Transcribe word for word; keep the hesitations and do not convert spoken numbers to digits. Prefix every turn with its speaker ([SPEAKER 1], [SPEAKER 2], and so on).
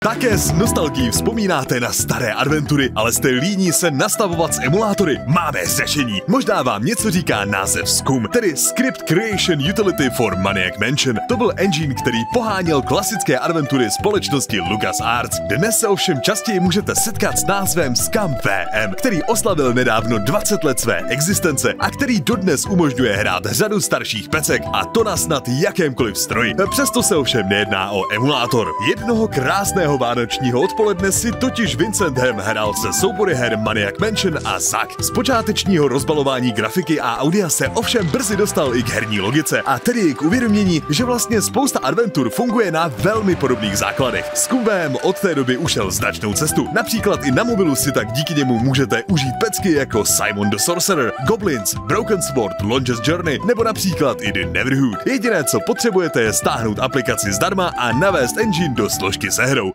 [SPEAKER 1] Také s nostalgií vzpomínáte na staré adventury, ale jste líní se nastavovat s emulátory? Máme řešení. Možná vám něco říká název S C U M, tedy Script Creation Utility for Maniac Mansion. To byl engine, který poháněl klasické adventury společnosti LucasArts. Dnes se ovšem častěji můžete setkat s názvem Scum V M, který oslavil nedávno dvacet let své existence a který dodnes umožňuje hrát řadu starších pecek, a to na snad jakémkoliv stroji. Přesto se ovšem nejedná o emulátor. Jednoho krásného vánočního odpoledne si totiž Vincent Hem hrál se soubory her Maniac Mansion a Zack. Z počátečního rozbalování grafiky a audia se ovšem brzy dostal i k herní logice, a tedy i k uvědomění, že vlastně spousta adventur funguje na velmi podobných základech. Scum V M od té doby ušel značnou cestu. Například i na mobilu si tak díky němu můžete užít pecky jako Simon the Sorcerer, Goblins, Broken Sword, Longest Journey nebo například i The Neverhood. Jediné, co potřebujete, je stáhnout aplikaci zdarma a navést engine do složky se hrou.